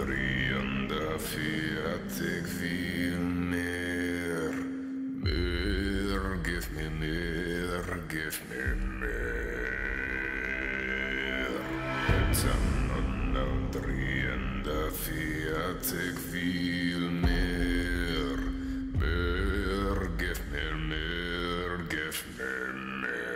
dröjande för att jag vill mer. Mer, give me mer, give me mer. Utan dröjande för att jag vill mer. Mer, give me mer, give me mer.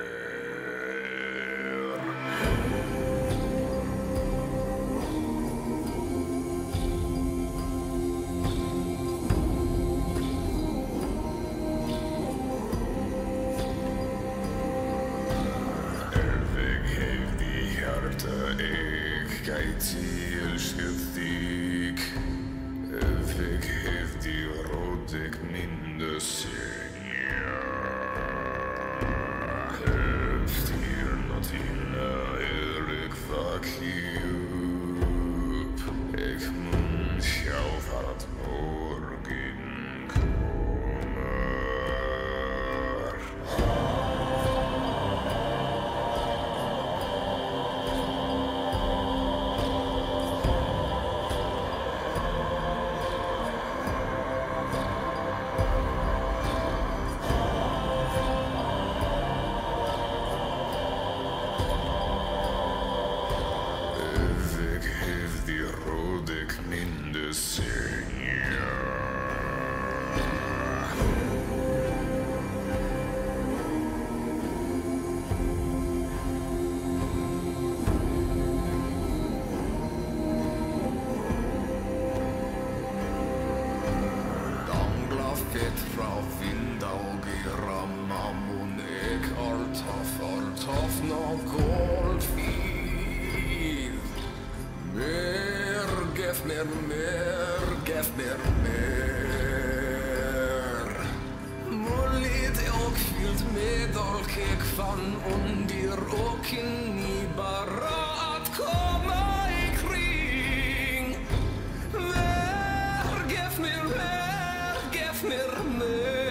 Ik kijk til skiftig. Ik heeft die rood ik minder senja. Heeft hier not in ik vakjup. Ik moet jou van het morgen komen. Die rood ik minder senja. Dangla fett fra vindaug i ramma mun ek altaf nå goldfil. Mer, gef mer, gef mer. Mullit och fyllt med allt jag fann under och in i bara att komma ikring. Mer, gef mer, gef mer.